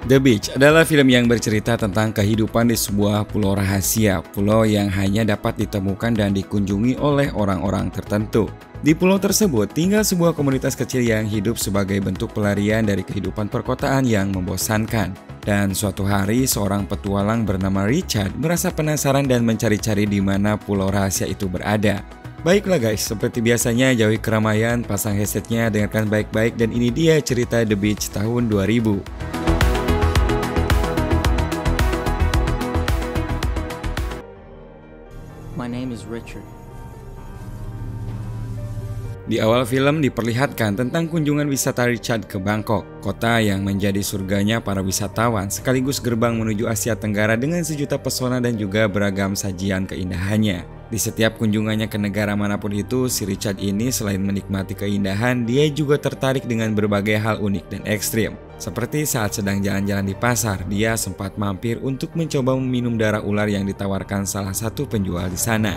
The Beach adalah film yang bercerita tentang kehidupan di sebuah pulau rahasia, pulau yang hanya dapat ditemukan dan dikunjungi oleh orang-orang tertentu. Di pulau tersebut tinggal sebuah komunitas kecil yang hidup sebagai bentuk pelarian dari kehidupan perkotaan yang membosankan. Dan suatu hari seorang petualang bernama Richard merasa penasaran dan mencari-cari di mana pulau rahasia itu berada. Baiklah guys, seperti biasanya jauhi keramaian, pasang headsetnya, dengarkan baik-baik, dan ini dia cerita The Beach tahun 2000. My name is Richard. Di awal film diperlihatkan tentang kunjungan wisata Richard ke Bangkok, kota yang menjadi surganya para wisatawan sekaligus gerbang menuju Asia Tenggara dengan sejuta pesona dan juga beragam sajian keindahannya. Di setiap kunjungannya ke negara manapun itu, si Richard ini selain menikmati keindahan, dia juga tertarik dengan berbagai hal unik dan ekstrim. Seperti saat sedang jalan-jalan di pasar, dia sempat mampir untuk mencoba meminum darah ular yang ditawarkan salah satu penjual di sana.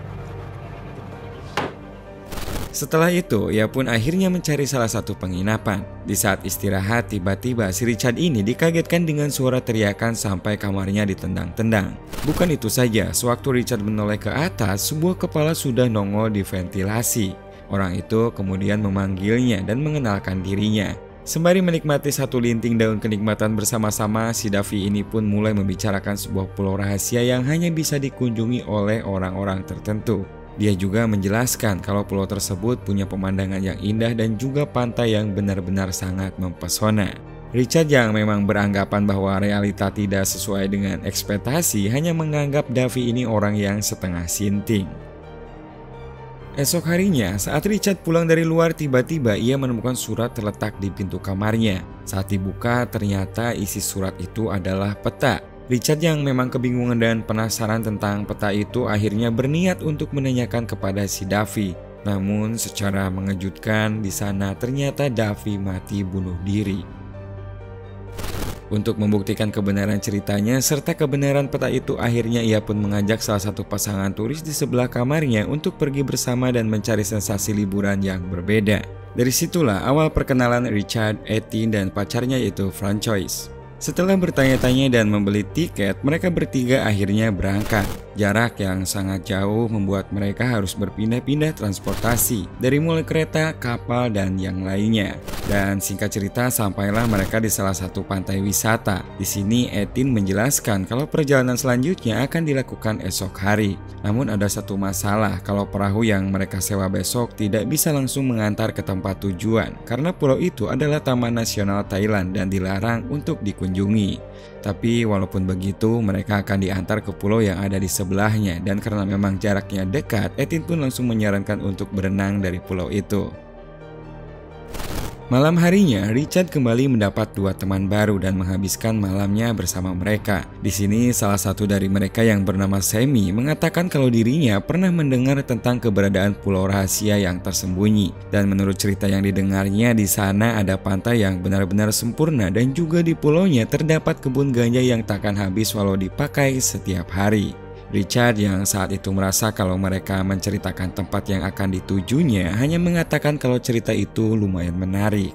Setelah itu, ia pun akhirnya mencari salah satu penginapan. Di saat istirahat, tiba-tiba si Richard ini dikagetkan dengan suara teriakan sampai kamarnya ditendang-tendang. Bukan itu saja, sewaktu Richard menoleh ke atas, sebuah kepala sudah nongol di ventilasi. Orang itu kemudian memanggilnya dan mengenalkan dirinya. Sembari menikmati satu linting daun kenikmatan bersama-sama, si Davy ini pun mulai membicarakan sebuah pulau rahasia yang hanya bisa dikunjungi oleh orang-orang tertentu. Dia juga menjelaskan kalau pulau tersebut punya pemandangan yang indah dan juga pantai yang benar-benar sangat mempesona. Richard yang memang beranggapan bahwa realita tidak sesuai dengan ekspektasi hanya menganggap Davy ini orang yang setengah sinting. Esok harinya, saat Richard pulang dari luar, tiba-tiba ia menemukan surat terletak di pintu kamarnya. Saat dibuka, ternyata isi surat itu adalah peta. Richard yang memang kebingungan dan penasaran tentang peta itu akhirnya berniat untuk menanyakan kepada si Davy. Namun secara mengejutkan di sana ternyata Davy mati bunuh diri. Untuk membuktikan kebenaran ceritanya serta kebenaran peta itu, akhirnya ia pun mengajak salah satu pasangan turis di sebelah kamarnya untuk pergi bersama dan mencari sensasi liburan yang berbeda. Dari situlah awal perkenalan Richard, Etienne, dan pacarnya yaitu Francois. Setelah bertanya-tanya dan membeli tiket, mereka bertiga akhirnya berangkat. Jarak yang sangat jauh membuat mereka harus berpindah-pindah transportasi dari mulai kereta, kapal, dan yang lainnya. Dan singkat cerita, sampailah mereka di salah satu pantai wisata. Di sini Etienne menjelaskan kalau perjalanan selanjutnya akan dilakukan esok hari. Namun ada satu masalah, kalau perahu yang mereka sewa besok tidak bisa langsung mengantar ke tempat tujuan karena pulau itu adalah Taman Nasional Thailand dan dilarang untuk dikunjungi. Tapi walaupun begitu, mereka akan diantar ke pulau yang ada di sebelahnya, dan karena memang jaraknya dekat, Etienne pun langsung menyarankan untuk berenang dari pulau itu. Malam harinya, Richard kembali mendapat dua teman baru dan menghabiskan malamnya bersama mereka. Di sini, salah satu dari mereka yang bernama Sammy mengatakan kalau dirinya pernah mendengar tentang keberadaan pulau rahasia yang tersembunyi. Dan menurut cerita yang didengarnya, di sana ada pantai yang benar-benar sempurna dan juga di pulaunya terdapat kebun ganja yang takkan habis walau dipakai setiap hari. Richard yang saat itu merasa kalau mereka menceritakan tempat yang akan ditujunya hanya mengatakan kalau cerita itu lumayan menarik.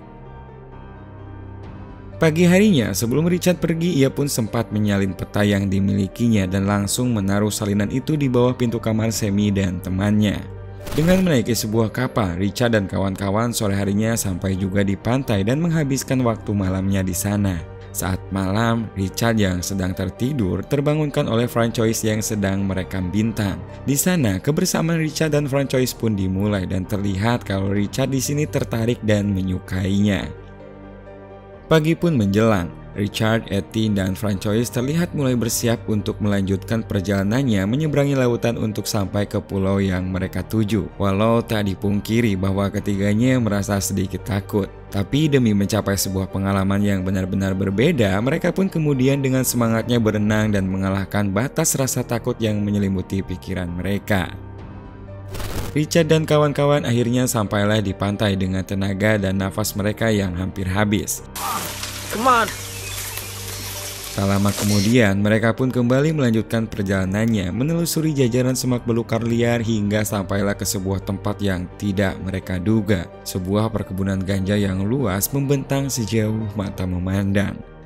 Pagi harinya sebelum Richard pergi, ia pun sempat menyalin peta yang dimilikinya dan langsung menaruh salinan itu di bawah pintu kamar Sammy dan temannya. Dengan menaiki sebuah kapal, Richard dan kawan-kawan sore harinya sampai juga di pantai dan menghabiskan waktu malamnya di sana. Saat malam, Richard yang sedang tertidur terbangunkan oleh Francois yang sedang merekam bintang. Di sana, kebersamaan Richard dan Francois pun dimulai dan terlihat kalau Richard di sini tertarik dan menyukainya. Pagi pun menjelang, Richard, Etienne, dan Francois terlihat mulai bersiap untuk melanjutkan perjalanannya menyeberangi lautan untuk sampai ke pulau yang mereka tuju. Walau tak dipungkiri bahwa ketiganya merasa sedikit takut. Tapi demi mencapai sebuah pengalaman yang benar-benar berbeda, mereka pun kemudian dengan semangatnya berenang dan mengalahkan batas rasa takut yang menyelimuti pikiran mereka. Richard dan kawan-kawan akhirnya sampailah di pantai dengan tenaga dan nafas mereka yang hampir habis. Come on. Tak lama kemudian, mereka pun kembali melanjutkan perjalanannya, menelusuri jajaran semak belukar liar hingga sampailah ke sebuah tempat yang tidak mereka duga. Sebuah perkebunan ganja yang luas membentang sejauh mata memandang.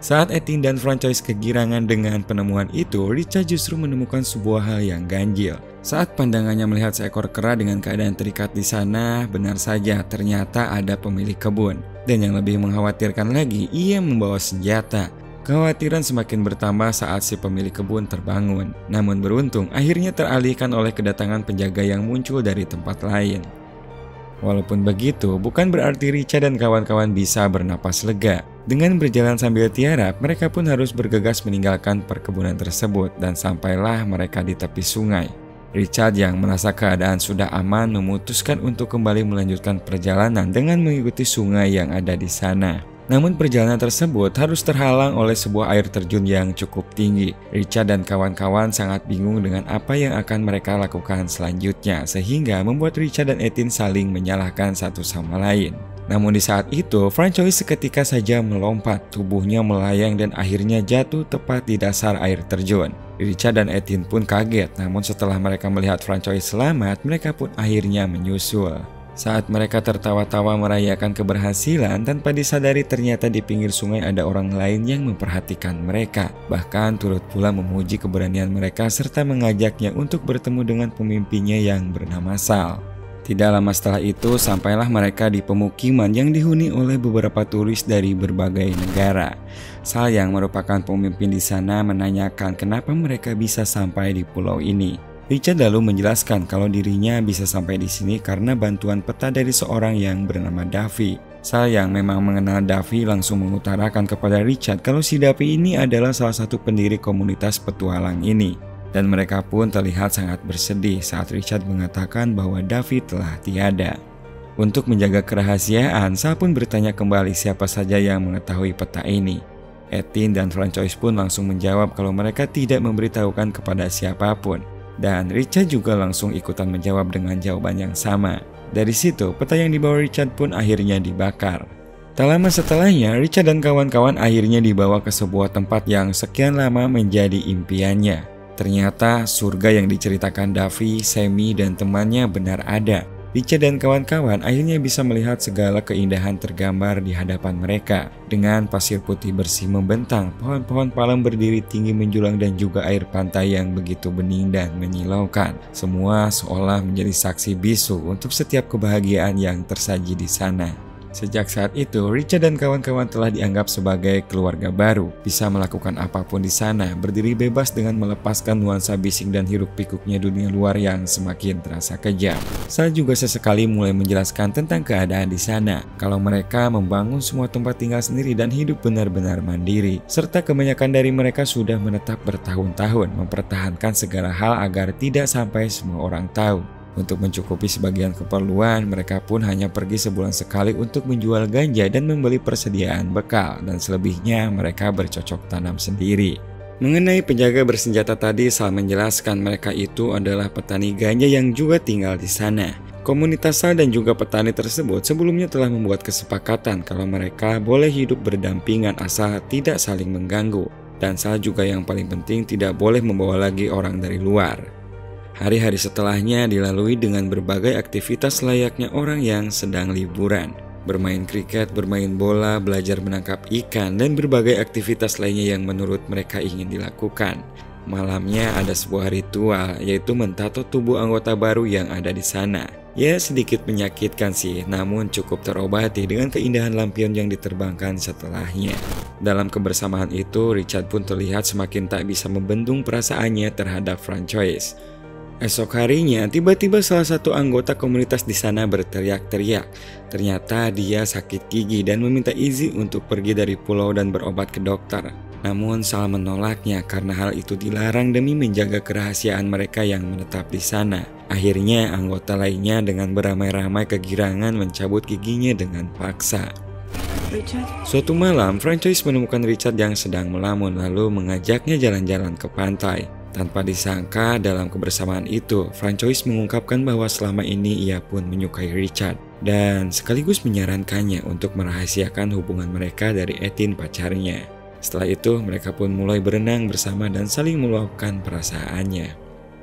Saat Etienne dan Francois kegirangan dengan penemuan itu, Richard justru menemukan sebuah hal yang ganjil. Saat pandangannya melihat seekor kera dengan keadaan terikat di sana, benar saja ternyata ada pemilik kebun. Dan yang lebih mengkhawatirkan lagi, ia membawa senjata. Kekhawatiran semakin bertambah saat si pemilik kebun terbangun. Namun beruntung, akhirnya teralihkan oleh kedatangan penjaga yang muncul dari tempat lain. Walaupun begitu, bukan berarti Richard dan kawan-kawan bisa bernapas lega. Dengan berjalan sambil tiarap, mereka pun harus bergegas meninggalkan perkebunan tersebut dan sampailah mereka di tepi sungai. Richard yang merasa keadaan sudah aman memutuskan untuk kembali melanjutkan perjalanan dengan mengikuti sungai yang ada di sana. Namun perjalanan tersebut harus terhalang oleh sebuah air terjun yang cukup tinggi. Richard dan kawan-kawan sangat bingung dengan apa yang akan mereka lakukan selanjutnya, sehingga membuat Richard dan Etienne saling menyalahkan satu sama lain. Namun di saat itu, Francois seketika saja melompat, tubuhnya melayang dan akhirnya jatuh tepat di dasar air terjun. Richard dan Etienne pun kaget, namun setelah mereka melihat Francois selamat, mereka pun akhirnya menyusul. Saat mereka tertawa-tawa merayakan keberhasilan, tanpa disadari ternyata di pinggir sungai ada orang lain yang memperhatikan mereka. Bahkan turut pula memuji keberanian mereka serta mengajaknya untuk bertemu dengan pemimpinnya yang bernama Sal. Tidak lama setelah itu, sampailah mereka di pemukiman yang dihuni oleh beberapa turis dari berbagai negara. Sal yang merupakan pemimpin di sana menanyakan kenapa mereka bisa sampai di pulau ini. Richard lalu menjelaskan kalau dirinya bisa sampai di sini karena bantuan peta dari seorang yang bernama Davy. Sal yang memang mengenal Davy langsung mengutarakan kepada Richard kalau si Davy ini adalah salah satu pendiri komunitas petualang ini. Dan mereka pun terlihat sangat bersedih saat Richard mengatakan bahwa Davy telah tiada. Untuk menjaga kerahasiaan, Sal pun bertanya kembali siapa saja yang mengetahui peta ini. Etienne dan Francois pun langsung menjawab kalau mereka tidak memberitahukan kepada siapapun. Dan Richard juga langsung ikutan menjawab dengan jawaban yang sama. Dari situ, peta yang dibawa Richard pun akhirnya dibakar. Tak lama setelahnya, Richard dan kawan-kawan akhirnya dibawa ke sebuah tempat yang sekian lama menjadi impiannya. Ternyata surga yang diceritakan Davy, Sammy, dan temannya benar ada. Richard dan kawan-kawan akhirnya bisa melihat segala keindahan tergambar di hadapan mereka. Dengan pasir putih bersih membentang, pohon-pohon palem berdiri tinggi menjulang dan juga air pantai yang begitu bening dan menyilaukan. Semua seolah menjadi saksi bisu untuk setiap kebahagiaan yang tersaji di sana. Sejak saat itu, Richard dan kawan-kawan telah dianggap sebagai keluarga baru, bisa melakukan apapun di sana, berdiri bebas dengan melepaskan nuansa bising dan hiruk-pikuknya dunia luar yang semakin terasa kejam. Sal juga sesekali mulai menjelaskan tentang keadaan di sana, kalau mereka membangun semua tempat tinggal sendiri dan hidup benar-benar mandiri, serta kebanyakan dari mereka sudah menetap bertahun-tahun mempertahankan segala hal agar tidak sampai semua orang tahu. Untuk mencukupi sebagian keperluan, mereka pun hanya pergi sebulan sekali untuk menjual ganja dan membeli persediaan bekal, dan selebihnya mereka bercocok tanam sendiri. Mengenai penjaga bersenjata tadi, Sal menjelaskan mereka itu adalah petani ganja yang juga tinggal di sana. Komunitas Sal dan juga petani tersebut sebelumnya telah membuat kesepakatan kalau mereka boleh hidup berdampingan asal tidak saling mengganggu. Dan Sal juga yang paling penting tidak boleh membawa lagi orang dari luar. Hari-hari setelahnya dilalui dengan berbagai aktivitas layaknya orang yang sedang liburan. Bermain kriket, bermain bola, belajar menangkap ikan, dan berbagai aktivitas lainnya yang menurut mereka ingin dilakukan. Malamnya ada sebuah ritual, yaitu mentato tubuh anggota baru yang ada di sana. Ya sedikit menyakitkan sih, namun cukup terobati dengan keindahan lampion yang diterbangkan setelahnya. Dalam kebersamaan itu, Richard pun terlihat semakin tak bisa membendung perasaannya terhadap Francois. Esok harinya, tiba-tiba salah satu anggota komunitas di sana berteriak-teriak. Ternyata dia sakit gigi dan meminta izin untuk pergi dari pulau dan berobat ke dokter. Namun Sal menolaknya karena hal itu dilarang demi menjaga kerahasiaan mereka yang menetap di sana. Akhirnya anggota lainnya dengan beramai-ramai kegirangan mencabut giginya dengan paksa. Richard? Suatu malam, Francois menemukan Richard yang sedang melamun lalu mengajaknya jalan-jalan ke pantai. Tanpa disangka dalam kebersamaan itu, Francois mengungkapkan bahwa selama ini ia pun menyukai Richard dan sekaligus menyarankannya untuk merahasiakan hubungan mereka dari Etienne pacarnya. Setelah itu, mereka pun mulai berenang bersama dan saling meluapkan perasaannya.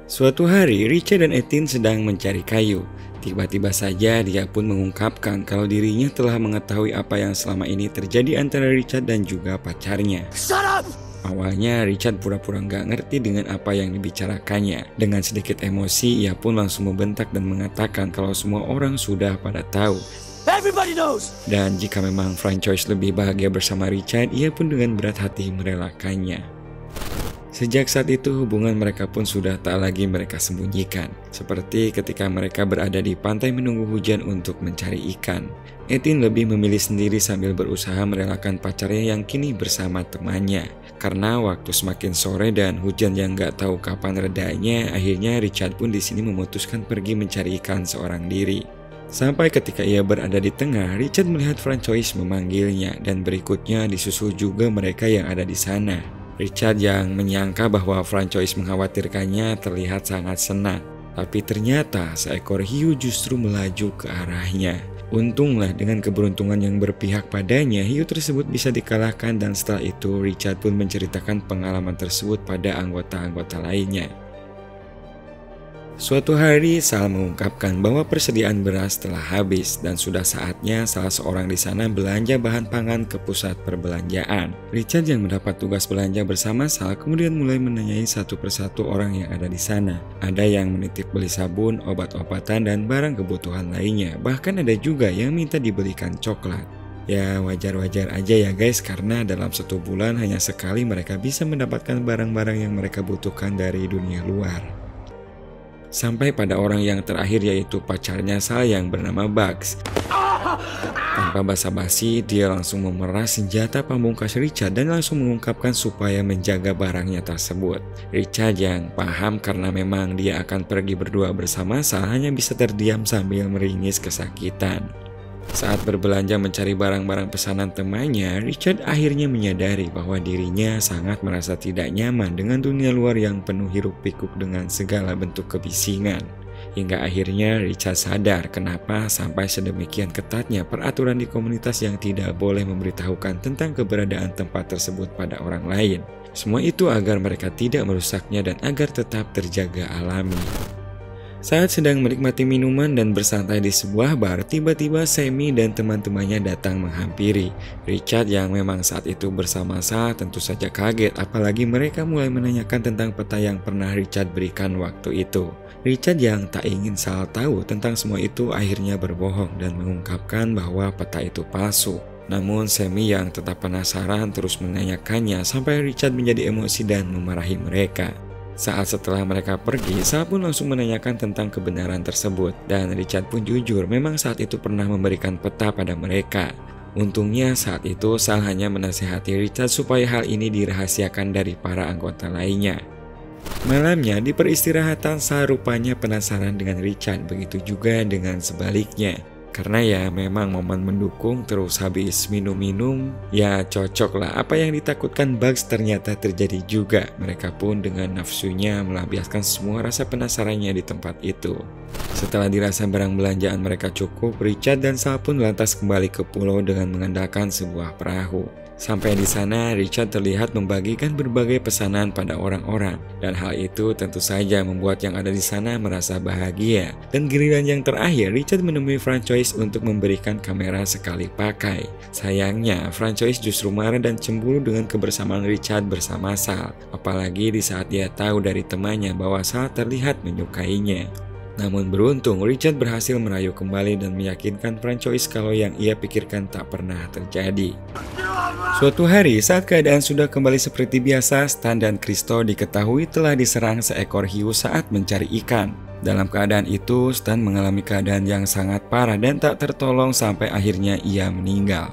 Suatu hari, Richard dan Etienne sedang mencari kayu. Tiba-tiba saja dia pun mengungkapkan kalau dirinya telah mengetahui apa yang selama ini terjadi antara Richard dan juga pacarnya. Shut up! Awalnya Richard pura-pura nggak ngerti dengan apa yang dibicarakannya. Dengan sedikit emosi, ia pun langsung membentak dan mengatakan kalau semua orang sudah pada tahu. Everybody knows! Dan jika memang Francois lebih bahagia bersama Richard, ia pun dengan berat hati merelakannya. Sejak saat itu hubungan mereka pun sudah tak lagi mereka sembunyikan. Seperti ketika mereka berada di pantai menunggu hujan untuk mencari ikan. Etienne lebih memilih sendiri sambil berusaha merelakan pacarnya yang kini bersama temannya. Karena waktu semakin sore dan hujan yang gak tahu kapan redanya, akhirnya Richard pun di sini memutuskan pergi mencari ikan seorang diri. Sampai ketika ia berada di tengah, Richard melihat Francois memanggilnya dan berikutnya disusul juga mereka yang ada di sana. Richard yang menyangka bahwa Francois mengkhawatirkannya terlihat sangat senang. Tapi ternyata seekor hiu justru melaju ke arahnya. Untunglah dengan keberuntungan yang berpihak padanya, hiu tersebut bisa dikalahkan dan setelah itu Richard pun menceritakan pengalaman tersebut pada anggota-anggota lainnya. Suatu hari Sal mengungkapkan bahwa persediaan beras telah habis dan sudah saatnya salah seorang di sana belanja bahan pangan ke pusat perbelanjaan. Richard yang mendapat tugas belanja bersama Sal kemudian mulai menanyai satu persatu orang yang ada di sana. Ada yang menitip beli sabun, obat-obatan dan barang kebutuhan lainnya. Bahkan ada juga yang minta dibelikan coklat. Ya wajar-wajar aja ya guys, karena dalam 1 bulan hanya sekali mereka bisa mendapatkan barang-barang yang mereka butuhkan dari dunia luar. Sampai pada orang yang terakhir yaitu pacarnya Sal yang bernama Bugs. Tanpa basa-basi dia langsung memeras senjata pamungkas Richard dan langsung mengungkapkan supaya menjaga barangnya tersebut. Richard yang paham karena memang dia akan pergi berdua bersama Sal hanya bisa terdiam sambil meringis kesakitan. Saat berbelanja mencari barang-barang pesanan temannya, Richard akhirnya menyadari bahwa dirinya sangat merasa tidak nyaman dengan dunia luar yang penuh hiruk-pikuk dengan segala bentuk kebisingan. Hingga akhirnya Richard sadar kenapa sampai sedemikian ketatnya peraturan di komunitas yang tidak boleh memberitahukan tentang keberadaan tempat tersebut pada orang lain. Semua itu agar mereka tidak merusaknya dan agar tetap terjaga alami. Saat sedang menikmati minuman dan bersantai di sebuah bar, tiba-tiba Sammy dan teman-temannya datang menghampiri. Richard yang memang saat itu bersama Sal tentu saja kaget, apalagi mereka mulai menanyakan tentang peta yang pernah Richard berikan waktu itu. Richard yang tak ingin Sal tahu tentang semua itu akhirnya berbohong dan mengungkapkan bahwa peta itu palsu. Namun Sammy yang tetap penasaran terus menanyakannya sampai Richard menjadi emosi dan memarahi mereka. Saat setelah mereka pergi, Sal pun langsung menanyakan tentang kebenaran tersebut. Dan Richard pun jujur memang saat itu pernah memberikan peta pada mereka. Untungnya saat itu Sal hanya menasihati Richard supaya hal ini dirahasiakan dari para anggota lainnya. Malamnya di peristirahatan Sal rupanya penasaran dengan Richard, begitu juga dengan sebaliknya. Karena ya memang momen mendukung terus habis minum-minum, ya cocok lah apa yang ditakutkan Bugs ternyata terjadi juga. Mereka pun dengan nafsunya melampiaskan semua rasa penasarannya di tempat itu. Setelah dirasa barang belanjaan mereka cukup, Richard dan Sal pun lantas kembali ke pulau dengan mengandalkan sebuah perahu. Sampai di sana, Richard terlihat membagikan berbagai pesanan pada orang-orang. Dan hal itu tentu saja membuat yang ada di sana merasa bahagia. Dan giliran yang terakhir, Richard menemui Francois untuk memberikan kamera sekali pakai. Sayangnya, Francois justru marah dan cemburu dengan kebersamaan Richard bersama Sal. Apalagi di saat dia tahu dari temannya bahwa Sal terlihat menyukainya. Namun beruntung, Richard berhasil merayu kembali dan meyakinkan Francois kalau yang ia pikirkan tak pernah terjadi. Suatu hari, saat keadaan sudah kembali seperti biasa, Stan dan Christo diketahui telah diserang seekor hiu saat mencari ikan. Dalam keadaan itu, Stan mengalami keadaan yang sangat parah dan tak tertolong sampai akhirnya ia meninggal.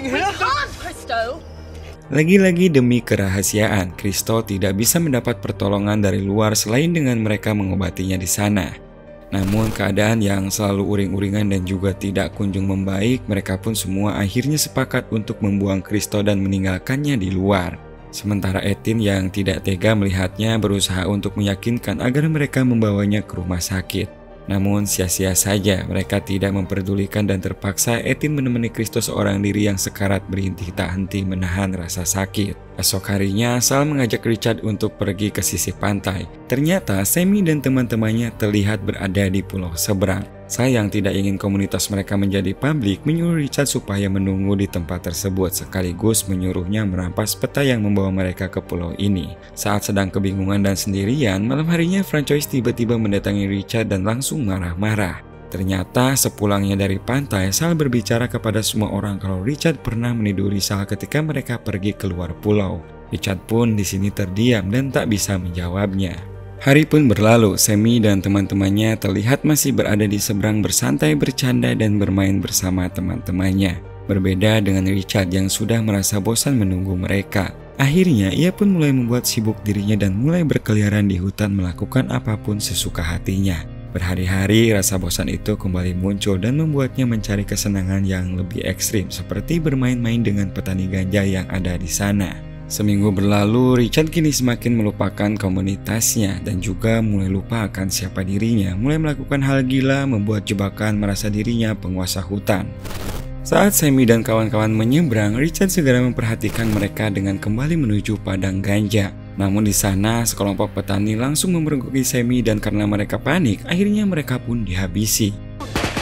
Lagi-lagi demi kerahasiaan, Christo tidak bisa mendapat pertolongan dari luar selain dengan mereka mengobatinya di sana. Namun keadaan yang selalu uring-uringan dan juga tidak kunjung membaik, mereka pun semua akhirnya sepakat untuk membuang Christo dan meninggalkannya di luar. Sementara Etienne yang tidak tega melihatnya berusaha untuk meyakinkan agar mereka membawanya ke rumah sakit. Namun sia-sia saja, mereka tidak memperdulikan dan terpaksa Ethan menemani Christo seorang diri yang sekarat berhenti tak henti menahan rasa sakit. Esok harinya, Sal mengajak Richard untuk pergi ke sisi pantai. Ternyata Sammy dan teman-temannya terlihat berada di pulau seberang. Sal yang tidak ingin komunitas mereka menjadi publik menyuruh Richard supaya menunggu di tempat tersebut, sekaligus menyuruhnya merampas peta yang membawa mereka ke pulau ini. Saat sedang kebingungan dan sendirian, malam harinya Francois tiba-tiba mendatangi Richard dan langsung marah-marah. Ternyata sepulangnya dari pantai, Sal berbicara kepada semua orang kalau Richard pernah meniduri Sal ketika mereka pergi keluar pulau. Richard pun di sini terdiam dan tak bisa menjawabnya. Hari pun berlalu, Sammy dan teman-temannya terlihat masih berada di seberang bersantai, bercanda, dan bermain bersama teman-temannya. Berbeda dengan Richard yang sudah merasa bosan menunggu mereka. Akhirnya, ia pun mulai membuat sibuk dirinya dan mulai berkeliaran di hutan melakukan apapun sesuka hatinya. Berhari-hari, rasa bosan itu kembali muncul dan membuatnya mencari kesenangan yang lebih ekstrim, seperti bermain-main dengan petani ganja yang ada di sana. Seminggu berlalu, Richard kini semakin melupakan komunitasnya dan juga mulai lupa akan siapa dirinya, mulai melakukan hal gila, membuat jebakan, merasa dirinya penguasa hutan. Saat Sammy dan kawan-kawan menyeberang, Richard segera memperhatikan mereka dengan kembali menuju padang ganja. Namun di sana, sekelompok petani langsung memergoki Sammy dan karena mereka panik, akhirnya mereka pun dihabisi.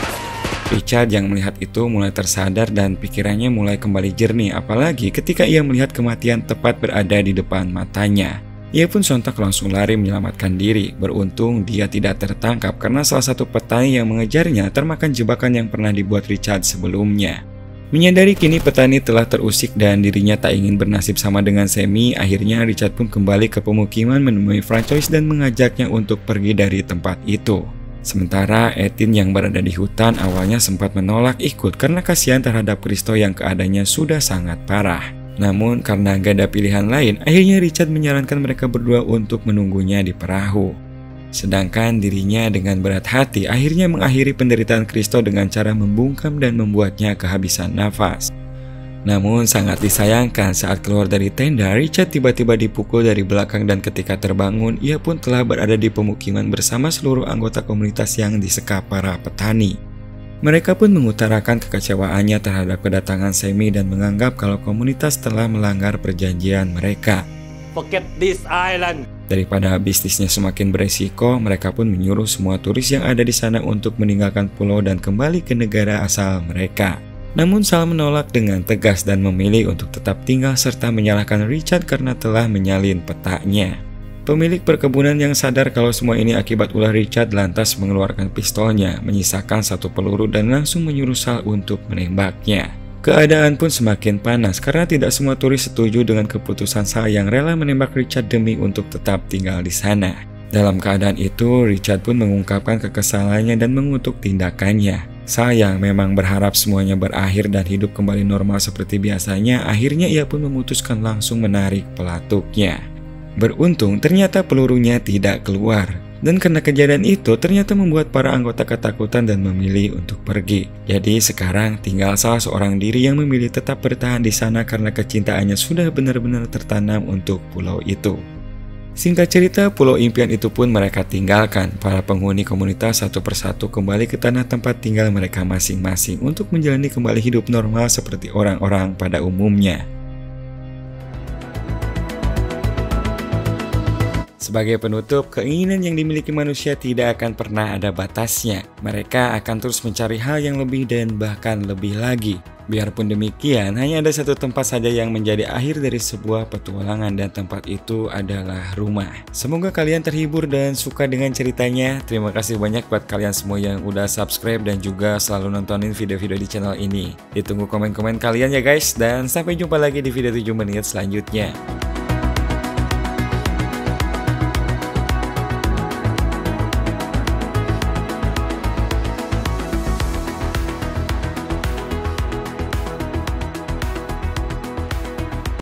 Richard yang melihat itu mulai tersadar dan pikirannya mulai kembali jernih, apalagi ketika ia melihat kematian tepat berada di depan matanya. Ia pun sontak langsung lari menyelamatkan diri. Beruntung dia tidak tertangkap karena salah satu petani yang mengejarnya termakan jebakan yang pernah dibuat Richard sebelumnya. Menyadari kini petani telah terusik dan dirinya tak ingin bernasib sama dengan Sammy, akhirnya Richard pun kembali ke pemukiman menemui Francois dan mengajaknya untuk pergi dari tempat itu. Sementara Ethan yang berada di hutan awalnya sempat menolak ikut karena kasihan terhadap Christo yang keadaannya sudah sangat parah. Namun karena gak ada pilihan lain, akhirnya Richard menyarankan mereka berdua untuk menunggunya di perahu. Sedangkan dirinya dengan berat hati akhirnya mengakhiri penderitaan Christo dengan cara membungkam dan membuatnya kehabisan nafas. Namun sangat disayangkan saat keluar dari tenda, Richard tiba-tiba dipukul dari belakang dan ketika terbangun, ia pun telah berada di pemukiman bersama seluruh anggota komunitas yang disekap para petani. Mereka pun mengutarakan kekecewaannya terhadap kedatangan Sammy dan menganggap kalau komunitas telah melanggar perjanjian mereka. Forget this island. Daripada bisnisnya semakin beresiko, mereka pun menyuruh semua turis yang ada di sana untuk meninggalkan pulau dan kembali ke negara asal mereka. Namun Sal menolak dengan tegas dan memilih untuk tetap tinggal serta menyalahkan Richard karena telah menyalin petanya. Pemilik perkebunan yang sadar kalau semua ini akibat ulah Richard lantas mengeluarkan pistolnya, menyisakan satu peluru dan langsung menyuruh Sal untuk menembaknya. Keadaan pun semakin panas karena tidak semua turis setuju dengan keputusan Sal yang rela menembak Richard demi untuk tetap tinggal di sana. Dalam keadaan itu, Richard pun mengungkapkan kekesalannya dan mengutuk tindakannya. Sal yang memang berharap semuanya berakhir dan hidup kembali normal seperti biasanya, akhirnya ia pun memutuskan langsung menarik pelatuknya. Beruntung ternyata pelurunya tidak keluar. Dan karena kejadian itu ternyata membuat para anggota ketakutan dan memilih untuk pergi. Jadi sekarang tinggal salah seorang diri yang memilih tetap bertahan di sana karena kecintaannya sudah benar-benar tertanam untuk pulau itu. Singkat cerita, pulau impian itu pun mereka tinggalkan. Para penghuni komunitas satu persatu kembali ke tanah tempat tinggal mereka masing-masing untuk menjalani kembali hidup normal seperti orang-orang pada umumnya. Sebagai penutup, keinginan yang dimiliki manusia tidak akan pernah ada batasnya. Mereka akan terus mencari hal yang lebih dan bahkan lebih lagi. Biarpun demikian, hanya ada satu tempat saja yang menjadi akhir dari sebuah petualangan dan tempat itu adalah rumah. Semoga kalian terhibur dan suka dengan ceritanya. Terima kasih banyak buat kalian semua yang udah subscribe dan juga selalu nontonin video-video di channel ini. Ditunggu komen-komen kalian ya guys, dan sampai jumpa lagi di video 7 menit selanjutnya.